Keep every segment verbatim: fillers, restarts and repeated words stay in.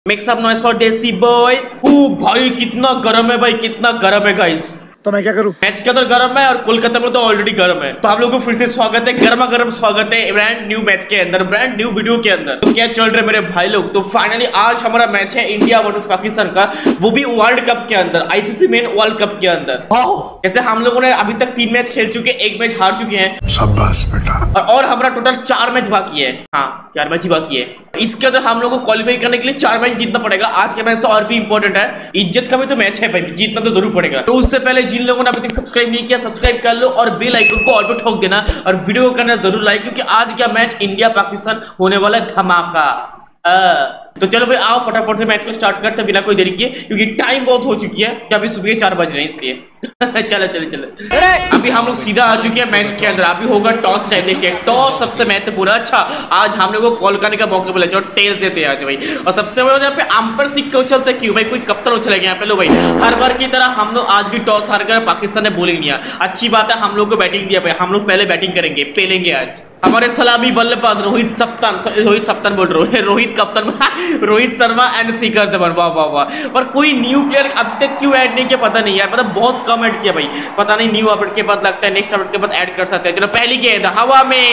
Make some noise for Desi boys। ओ भाई कितना गर्म है भाई, कितना गर्म है गाइस। तो मैं क्या करूं? मैच के अंदर गर्म है और कोलकाता में तो ऑलरेडी गर्म है। तो आप लोगों को फिर से स्वागत है, गर्मा गर्म स्वागत है ब्रांड न्यू मैच के अंदर, ब्रांड न्यू वीडियो के अंदर। तो क्या चल रहा है मेरे भाई लोग? तो फाइनली आज हमारा मैच है इंडिया वर्सेस पाकिस्तान का, वो भी वर्ल्ड कप के अंदर, आईसीसी मेन वर्ल्ड कप के अंदर। जैसे हम लोगों ने अभी तक तीन मैच खेल चुके, एक मैच हार चुके हैं। शाबाश बेटा। और, और हमारा टोटल चार मैच बाकी है। हाँ, चार मैच ही बाकी है। इसके अंदर हम लोगों को क्वालिफाई करने के लिए चार मैच जीतना पड़ेगा। आज का मैच तो और भी इंपॉर्टेंट है, इज्जत का भी तो मैच है भाई, जीतना तो जरूर पड़ेगा। तो उससे पहले जिन लोगों ने अभी तक सब्सक्राइब नहीं किया, सब्सक्राइब कर लो और बेल आइकन को ऑल पे ठोक देना और वीडियो को करना जरूर लाइक, क्योंकि आज का मैच इंडिया पाकिस्तान होने वाला है धमाका। आ, तो चलो भाई आओ फटाफट से मैच को स्टार्ट करते हैं बिना कोई देरी किए, क्योंकि टाइम बहुत हो चुकी है, अभी सुबह चार बज रहे हैं इसलिए। चलो चलो चलो अभी हम लोग सीधा आ चुके हैं मैच के अंदर। अभी होगा टॉस टाइम, देखते हैं टॉस सबसे महत्वपूर्ण। अच्छा आज हम लोग को कॉल करने का मौका मिला, जो टेल्स देते हैं आज भाई। और सबसे बड़ा यहाँ पे अंपायर सिक्का उछलते क्यों भाई, कोई कप्तान उछलेगा यहाँ पे। लो भाई हर बार की तरह हम लोग आज भी टॉस हार कर पाकिस्तान ने बॉलिंग दिया। अच्छी बात है, हम लोग को बैटिंग दिया भाई, हम लोग पहले बैटिंग करेंगे, पेलेंगे आज। हमारे सलामी बल्लेबाज रोहित सप्तान रोहित सप्तान बोल रहे हो रोहित कप्तान रोहित शर्मा एंड शिखर धवन। वाह वाह वाह। पर कोई न्यू प्लेयर अब तक क्यों ऐड नहीं किया पता नहीं यार, मतलब बहुत कम ऐड किया भाई, पता नहीं न्यू अपडेट के बाद लगता है नेक्स्ट अपडेट के बाद ऐड कर सकते हैं। चलो पहली गेंद हवा में,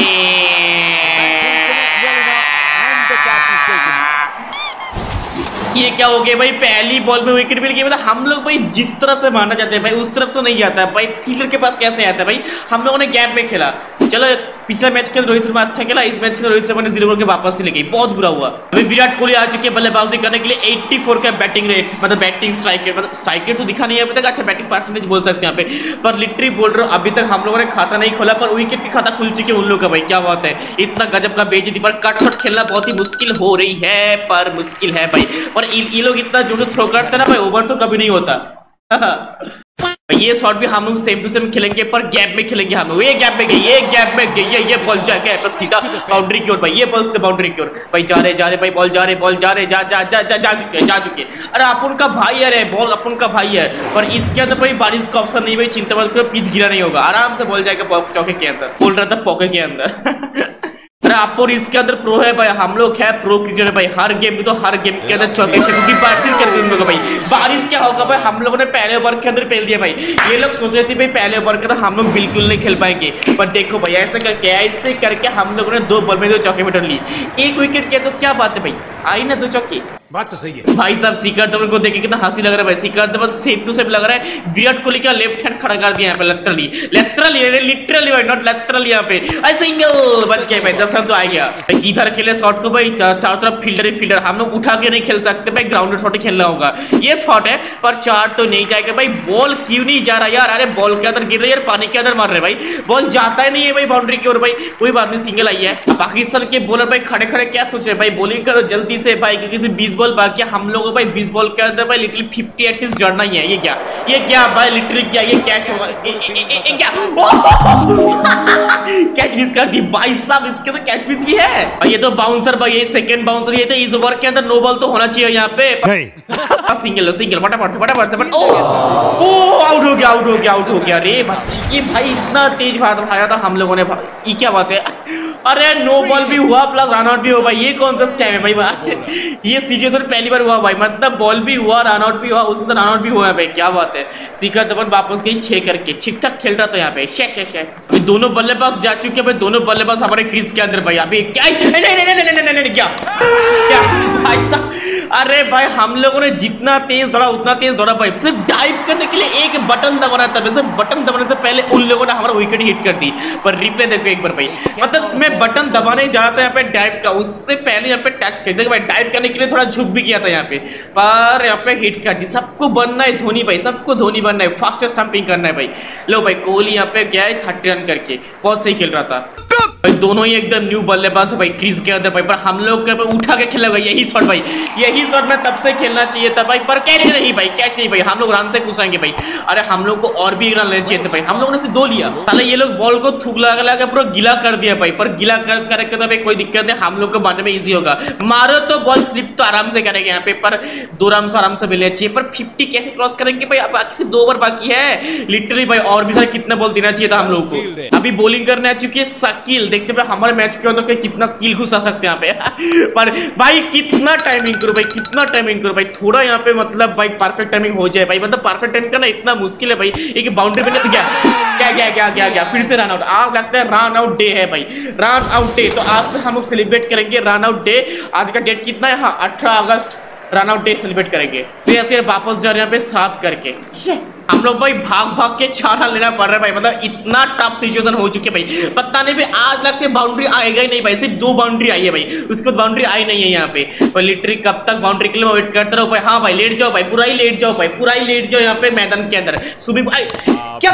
ये क्या हो गया भाई, पहली बॉल में विकेट मिल गई। मतलब हम लोग भाई जिस तरह से मारना चाहते हैं भाई उस तरफ तो नहीं जाता है भाई, फील्डर के पास कैसे आता है भाई। हम लोगों ने गैप में खेला। चलो पिछला मैच के रोहित शर्मा अच्छा खेला, इस मैच के रोहित शर्मा ने जीरो बॉल के वापस ही ले गई, बहुत बुरा हुआ। अभी विराट कोहली आ चुके हैं बल्लेबाजी करने के लिए, चौरासी का बैटिंग रेट, मतलब बैटिंग स्ट्राइक रेट, मतलब स्ट्राइक रेट तो दिखा नहीं है अभी तक। अच्छा बैटिंग परसेंटेज बोल सकते हैं यहाँ पे, पर लिटरली बोल रहे हो अभी तक हम लोगों ने खाता नहीं खोला, पर विकेट की खाता खुल चुकी है उन लोगों का भाई। क्या बात है, इतना गजब का बेइज्जती। पर कट शॉट खेलना बहुत ही मुश्किल हो रही है, पर मुश्किल है भाई। पर ये लोग इतना जोर से थ्रो करते हैं ना भाई, ओवर तो कभी नहीं होता। ये शॉट भी हम लोग सेम टू सेम खेलेंगे, पर गैप में खेलेंगे हम लोग। ये गैप में गई, ये गैप में गई, ये ये बॉल जा गया बस सीधा बाउंड्री की ओर भाई, ये बॉल से बाउंड्री की ओर भाई। जा रहे जा रहे भाई, बॉल जा रहे बॉल जा रहे जा जा जा जा जा चुके जा चुके अरे अपन का भाई है रे, बॉल अपन का भाई है। पर इसके अंदर भाई बारिश का ऑप्शन नहीं भाई, चिंता मत करो, पिच गिरा नहीं होगा, आराम से बॉल जाएगा चौके के अंदर। बोल रहा था पौके के अंदर। अरे आप और इसके अंदर प्रो है भाई, हम लोग है प्रो क्रिकेटर भाई। हर गेम में तो हर गेम के अंदर चौके छक्के की पार्सिल कर दी उन लोगों भाई। बारिश क्या होगा भाई, हम लोगों ने पहले ओवर के अंदर पेल दिया भाई। ये लोग सोच रहे थे भाई पहले ओवर के अंदर हम लोग बिल्कुल नहीं खेल पाएंगे, पर देखो भाई ऐसे करके ऐसे करके हम लोगों ने दो बॉल में दो चौके में ली, एक विकेट किया, तो क्या बात है भाई, आई ना दो चौके। बात तो सही है भाई साहब। शिखर धवन को देखे कितना हंसी लग रहा है भाई, Shikhar Dhawan safe to safe लग रहा है। विराट कोहली का लेफ्ट हैंड खड़ा कर दिया यहाँ पे, लेटरली लेटरली लिटरली भाई, नॉट लेटरली। यहाँ पे सिंगल बच गया भाई, दस रन तो आ गया भाई। किधर खेले शॉट को भाई, चारों तरफ फील्डर ही फील्डर, हम लोग उठा के नहीं खेल सकते भाई, ग्राउंडेड शॉट ही खेलना होगा। ये शॉट है पर चार तो नहीं जाएगा भाई। बॉल क्यों नहीं जा रहा यार, अरे बॉल के अंदर गिर रही है, पानी के अंदर मार रहे भाई, बॉल जाता ही नहीं है भाई बाउंड्री की ओर भाई। कोई बात नहीं, सिंगल आई है। पाकिस्तान के बॉलर भाई खड़े खड़े क्या सोच रहे भाई, बॉलिंग करो जल्दी से भाई, क्योंकि बीस बॉल बाकी है हम लोगों भाई। बीस बॉल के अंदर भाई लिटरली फिफ्टी एटलीस्ट जड़ना ही है। ये क्या ये क्या भाई, लिटरली क्या ये कैच होगा, क्या कैच मिस कर दी भाई साहब, इसके तो कैच मिस भी है भाई। ये तो बाउंसर भाई, ये सेकंड बाउंसर। ये तो इस ओवर के अंदर नो बॉल तो होना चाहिए यहाँ पे। सिंगल सिंगल फटाफट से फटाफट से ओ आउट हो गया आउट हो गया आउट हो गया। अरे ये भाई इतना तेज भागा था हम लोगों ने, ये क्या बात है। अरे नो बॉल भी हुआ प्लस रन आउट भी हुआ भाई, ये कौन सा स्कैम है भाई। ये सिचुएशन पहली बार हुआ भाई, मतलब बॉल भी हुआ रन आउट भी हुआ, उसके अंदर रन आउट भी हुआ है भाई। क्या बात है। शिखर धवन वापस गई छह करके, ठीक ठाक खेल रहा था यहाँ पे। शे शे शे अभी दोनों बल्लेबाज जा चुके हैं भाई, दोनों बल्लेबाज हमारे क्रीज के अंदर भाई। अभी क्या नहीं नहीं नहीं नहीं नहीं क्या क्या भाई साहब। अरे भाई हम लोगों ने जितना तेज दौड़ा उतना तेज दौड़ा भाई, सिर्फ डाइव करने के लिए एक बटन दबाना था, सिर्फ बटन दबाने से पहले उन लोगों ने हमारा विकेट हिट कर दी। पर रिप्ले देखो एक बार भाई, मतलब मैं बटन दबाने जा रहा था यहाँ पे डाइव का, उससे पहले यहाँ पे टच कर दिया भाई। डाइव करने के लिए थोड़ा झुक भी किया था यहाँ पे, पर यहाँ पे हिट कर दी। सबको बनना है धोनी भाई, सबको धोनी बनना है, फास्टेस्ट स्टंपिंग करना है भाई। लो भाई कोहली यहाँ पे गया है थर्टी रन करके, बहुत सही खेल रहा था भाई। दोनों ही एकदम न्यू बल्लेबाज है भाई क्रीज के अंदर भाई, पर हम लोग के उठा के खेलेगा यही शॉट भाई, यही शॉट में तब से खेलना चाहिए था भाई। पर कैच नहीं भाई, कैच नहीं भाई, हम लोग रन से खुश आएंगे भाई। अरे हम लोग को और भी रन लेने चाहिए थे भाई, हम लोगों ने सिर्फ दो लिया। साले ये लोग बॉल को थूक लगा लगा पूरा गीला कर दिया भाई, पर गीला कर करके तो भाई कोई दिक्कत नहीं, हम लोग को मारने में इजी होगा। मारो तो बॉल स्लिप तो आराम से करेंगे यहाँ पे, पर दो रन से आराम से मिलने चाहिए। पर फिफ्टी कैसे क्रॉस करेंगे भाई, बाकी सिर्फ दो ओवर बाकी है लिटरली भाई। और भी सारे कितना बॉल देना चाहिए था हम लोग को। अभी बॉलिंग करने आ चुकी है साकिब किल। देखते भाई हमारे मैच के अंदर कितना किल घुसा सकते हैं यहाँ पे पर भाई कितना टाइमिंग करो भाई, कितना टाइमिंग करो भाई, थोड़ा यहाँ पे मतलब भाई परफेक्ट टाइमिंग हो जाए भाई। मतलब परफेक्ट टाइमिंग करना इतना मुश्किल है भाई। एक बाउंड्री पे नहीं तो क्या क्या क्या क्या क्या क्या फिर से रन आउट। आज लगता है रन आउट डे है भाई, रन आउट डे। तो आज से हम लोग सेलिब्रेट करेंगे रन आउट डे। आज का डेट कितना है? हाँ अठारह अगस्त रन आउट डे सेलिब्रेट करेंगे। तो ऐसे वापस जा रहे हैं यहाँ पे साथ करके। हम लोग भाई भाग भाग के चार रन लेना पड़ रहा है भाई। मतलब इतना टफ सिचुएशन हो चुकी है भाई। पता नहीं भाई आज लगता है बाउंड्री आएगा ही नहीं भाई। सिर्फ दो बाउंड्री आई है भाई, उसके बाद बाउंड्री आई नहीं है यहाँ पे। पर लिटरली कब तक बाउंड्री के लिए वेट करता रहो भाई। हाँ भाई लेट जाओ भाई, पूरा ही लेट जाओ भाई, पूरा ही लेट जाओ यहाँ पे मैदान के अंदर। सुबह भाई क्या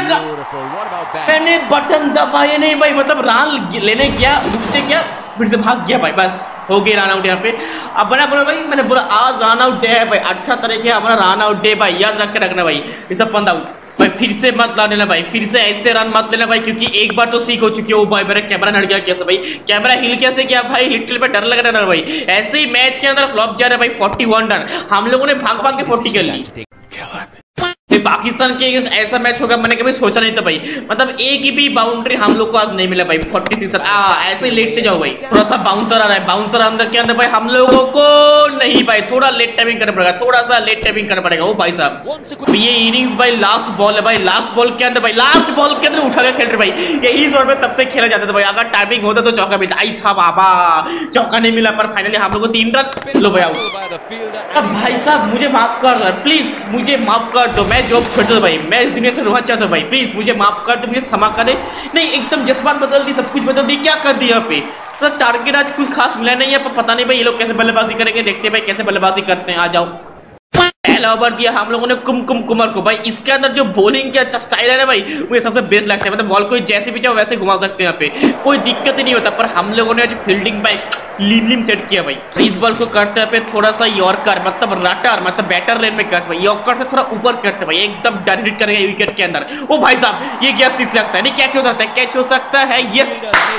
कर मैंने बटन दबाया नहीं भाई। मतलब रन लेने गया, रुकते क्या, फिर से भाग गया भाई। बस हो गया रन आउट यहाँ पे। अब बना बोला भाई, मैंने बोला आज रन आउट डे है भाई, अठारह तारीख है हमारा रन आउट डे भाई। याद रख के रखना भाई। ये सब पंद आउट भाई, फिर से मत ला लेना भाई, फिर से ऐसे रन मत लेना भाई, क्योंकि एक बार तो सीख हो चुकी है। ओ भाई मेरा कैमरा नड़ गया कैसे भाई, कैमरा हिल कैसे गया भाई, लिटिल पे डर लग रहा है भाई। ऐसे ही मैच के अंदर फ्लॉप जा रहा है भाई। फोर्टी वन रन हम लोगों ने भाग भाग के फोर्टी कर ली। क्या बात है। पाकिस्तान के अगेंस्ट ऐसा मैच होगा मैंने कभी सोचा नहीं था भाई। मतलब एक ही भी बाउंड्री हम लोग को आज नहीं मिला भाई। फोर्टी सिक्स आ ऐसे ही लेटते जाओ भाई। थोड़ा सा बाउंसर आ रहा है, बाउंसर अंदर के अंदर भाई हम लोगों को नहीं भाई, थोड़ा लेट टाइमिंग करना पड़ेगा, थोड़ा सा लेट टाइमिंग करना पड़ेगा। ओ भाई साहब ये इनिंग्स भाई लास्ट बॉल है भाई, लास्ट बॉल के अंदर भाई, लास्ट बॉल के अंदर उठा के खेल रहे भाई। यही शॉट में तब से खेला जाता था भाई। अगर टाइमिंग होता तो चौका भी आई साहब आबा, चौका नहीं मिला पर फाइनली हम लोग को तीन रन लो भाई आउट। अब भाई साहब मुझे माफ कर दो प्लीज, मुझे माफ कर दो, मैं जॉब छोड़ दो भाई, मैं इस दुनिया से रोना चाहता हूँ भाई। प्लीज मुझे माफ कर दो, मुझे क्षमा करे। नहीं एकदम जज्बात बदल दी, सब कुछ बदल दी, क्या कर दिया यहाँ पे। तो टारगेट आज कुछ खास मिला नहीं है, पर पता नहीं भाई ये लोग कैसे बल्लेबाजी करेंगे। देखते हैं भाई कैसे बल्लेबाजी करते हैं। आ जाओ। पहला ओवर दिया हम लोगों ने कुमकुम कुमार को भाई। इसके अंदर जो बॉलिंग का स्टाइल है ना भाई, मुझे सबसे बेस्ट लगता है। मतलब बॉल को जैसे भी चाहो वैसे घुमा सकते हैं यहाँ पे, कोई दिक्कत ही नहीं होता। पर हम लोगों ने आज फील्डिंग भाई लिम सेट किया भाई। इस बॉल को करते हैं पे थोड़ा सा यॉर्कर मतलब रटर मतलब बैटर लेन में करते भाई, यॉर्कर से थोड़ा ऊपर करते भाई, एकदम डायरेक्ट करेगा विकेट के अंदर। ओ भाई साहब ये गया सिक्स लगता है, नहीं कैच हो सकता है, कैच हो सकता है। यस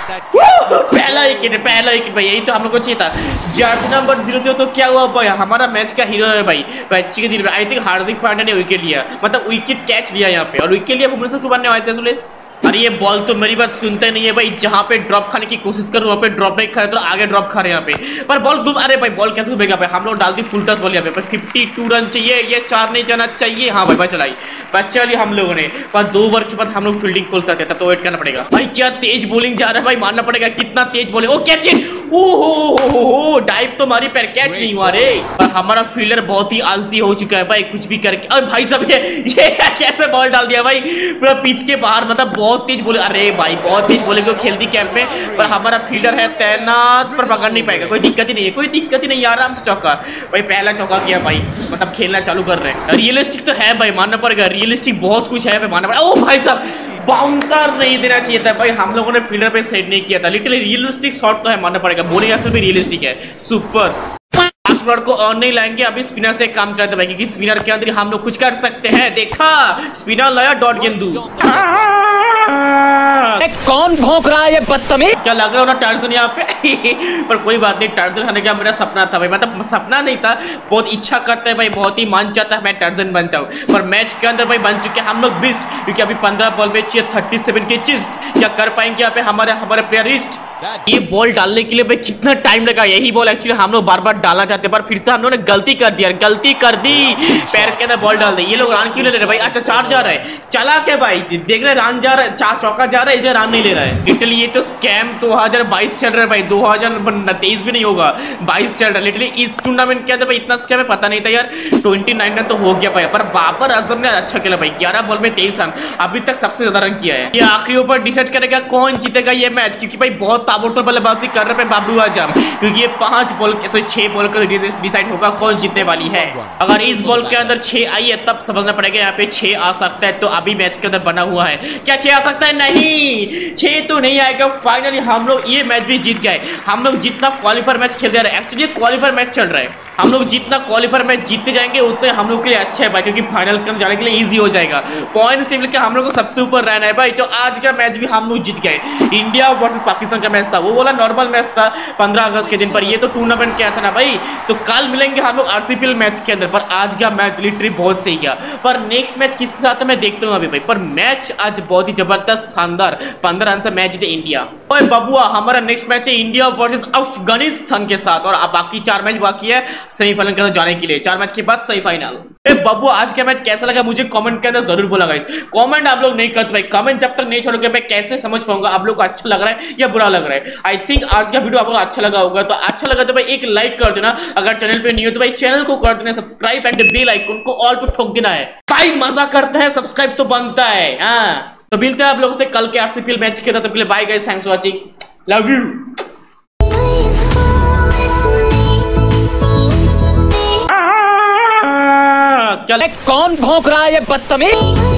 पहला विकेट है, पहला विकेट भाई। यही तो हम लोग को चाहिए था। जर्सी नंबर जीरो जीरो तो क्या हुआ भाई, हमारा मैच का हीरो है भाई। मैच के दिन में आई थिंक हार्दिक पांड्या ने विकेट लिया, मतलब विकेट कैच लिया यहाँ पे। और विकेट लिया भुवनेश्वर कुमार ने। आए थे सुलेश अरे ये बॉल तो मेरी बात सुनते नहीं है भाई। जहाँ पे ड्रॉप खाने की कोशिश करूँ वहाँ पे ड्रॉप नहीं खा रहे, तो आगे ड्रॉप खा रहे हैं यहाँ पे। पर बॉल गुम, अरे भाई बॉल कैसे घूमेगा भाई। हम लोग डाल दी फुल टच बॉल यहाँ पे। फिफ्टी टू रन चाहिए, ये चार नहीं जाना चाहिए। हाँ भाई बच लाई बच चली हम लोगों ने। पर दो ओवर के बाद हम लोग फील्डिंग खोल सकते तब तो वेट करना पड़ेगा भाई। क्या तेज बॉलिंग जा रहा है भाई, मानना पड़ेगा कितना तेज बॉलिंग। ओ कैच इट, ओहो डाइव तो मारी पैर कैच नहीं हुआ रे। पर हमारा फील्डर बहुत ही आलसी हो चुका है भाई, कुछ भी करके। और भाई साहब ये ये कैसे बॉल डाल दिया भाई पूरा पिच के बाहर। मतलब बहुत तेज बॉलिंग, अरे भाई बहुत तेज बॉलिंग को खेलती कैंप में। पर हमारा फील्डर है तैनात, पर पकड़ नहीं पाएगा। कोई दिक्कत ही नहीं है, कोई दिक्कत ही नहीं, आराम से चौका भाई। पहला चौका किया भाई, मतलब खेलना चालू कर रहे हैं। रियलिस्टिक तो है भाई, मानना पड़ेगा रियलिस्टिक बहुत कुछ है भाई, मानना पड़ेगा। ओ भाई साहब बाउंसर नहीं देना चाहिए था भाई, हम लोगों ने फील्डर पे सेट नहीं किया था। लिटरली रियलिस्टिक शॉट तो है, मानना पड़ेगा। बॉलिंग एक्शन भी रियलिस्टिक है, सुपर। फास्ट बॉलर को ऑन नहीं लाएंगे, अभी स्पिनर से काम चलाते भाई, क्योंकि स्पिनर के अंदर हम लोग कुछ कर सकते हैं। देखा स्पिनर लाया डॉट गेंदू। कौन भौंक रहा है ये बदतमीज। क्या लग रहा है ना टार्जन यहाँ पे पर कोई बात नहीं, टार्जन खाने का मेरा सपना था भाई। मतलब सपना नहीं था, बहुत इच्छा करता है भाई, बहुत ही मान चाहता है मैं टार्जन बन जाऊँ। पर मैच के अंदर भाई बन चुके हम लोग बिस्ट, क्योंकि अभी पंद्रह बॉल में चाहिए थर्टी सेवन के चिस्ट। क्या कर पाएंगे यहाँ पे हमारे हमारे प्लेयर रिस्ट। ये बॉल डालने के लिए भाई कितना टाइम लगा। यही बॉल एक्चुअली हम लोग बार बार डालना चाहते हैं, पर फिर से हम लोगों ने गलती कर दिया, गलती कर दी, पैर के अंदर बॉल डाल दी। ये लोग रन क्यों ले रहे भाई। अच्छा चार जा रहा है, चला क्या भाई, देख रहे रन जा रहा है, चार चौका जा रहा है, इसे रन नहीं ले रहा है। लिटरली ये तो स्कैम दो हज़ार बाईस चल रहा है भाई, दो हज़ार तेईस भी नहीं होगा, बाईस चल रहा है। लिटरली इस टूर्नामेंट के अंदर भाई इतना स्कैम है, पता नहीं था यार। ट्वेंटी नाइन रन तो हो गया भाई, पर बाबर आजम ने अच्छा खेला भाई, ग्यारह बॉल में तेईस रन, अभी तक सबसे ज्यादा रन किया है। ये आखिरी ऊपर डिसाइड करेगा कौन जीतेगा ये मैच, क्योंकि भाई बहुत ताबड़तोड़ बल्लेबाजी कर रहे हैं बाबू आजम, क्योंकि ये पांच बॉल सॉरी छह बॉल का डिसाइड होगा कौन जीतने वाली है। अगर इस बॉल के अंदर छह आई है तब समझना पड़ेगा यहाँ पे छह आ सकता है, तो अभी मैच के अंदर बना हुआ है। क्या छह आ सकता है, नहीं छह तो नहीं आएगा। फाइनली हम लोग ये मैच भी जीत गए। हम लोग जितना क्वालिफायर मैच खेल रहे हैं, एक्चुअली क्वालिफायर मैच चल रहा है, हम लोग जितना क्वालिफायर मैच जीतते जाएंगे उतने हम लोग के लिए अच्छा है भाई, क्योंकि फाइनल के जाने के लिए इजी हो जाएगा। पॉइंट्स टेबल के हम लोग को सबसे ऊपर रहना है भाई। तो आज का मैच भी हम लोग जीत गए। इंडिया वर्सेस पाकिस्तान का मैच था, वो बोला नॉर्मल मैच था पंद्रह अगस्त के दिन, पर ये तो टूर्नामेंट क्या था ना भाई। तो कल मिलेंगे हम लोग आरसीपीएल मैच के अंदर, पर आज का मैच लिटरली बहुत सही गया। पर नेक्स्ट मैच किसके साथ है मैं देखता हूँ अभी भाई, पर मैच आज बहुत ही जबरदस्त शानदार यार, पंद्रह रन से मैच जीते इंडिया। ओए बबुआ, हमारा नेक्स्ट मैच है इंडिया वर्सेस अफगानिस्तान के साथ, और अब बाकी चार मैच बाकी है सेमीफाइनल के अंदर जाने के लिए। चार मैच के बाद सेमीफाइनल। ए बबुआ, आज का मैच कैसा लगा मुझे कमेंट के अंदर जरूर बोला गाइस। कमेंट आप लोग नहीं करते भाई, कमेंट जब तक नहीं छोड़ोगे मैं कैसे समझ पाऊंगा आप लोग को अच्छा लग रहा है या बुरा लग रहा है। आई थिंक आज का वीडियो आपको अच्छा लगा होगा, तो अच्छा लगा तो भाई एक लाइक कर देना, अगर चैनल पे नहीं हो तो भाई चैनल को कर देना सब्सक्राइब एंड बेल आइकन को ऑल पे ठोक देना है भाई। मजा करते हैं, सब्सक्राइब तो बनता है। हाँ, तो मिलते हैं आप लोगों से कल के आरसीपीएल मैच के, तब तक bye guys, thanks for watching, love you. कौन भौंक रहा है ये बदतमीज?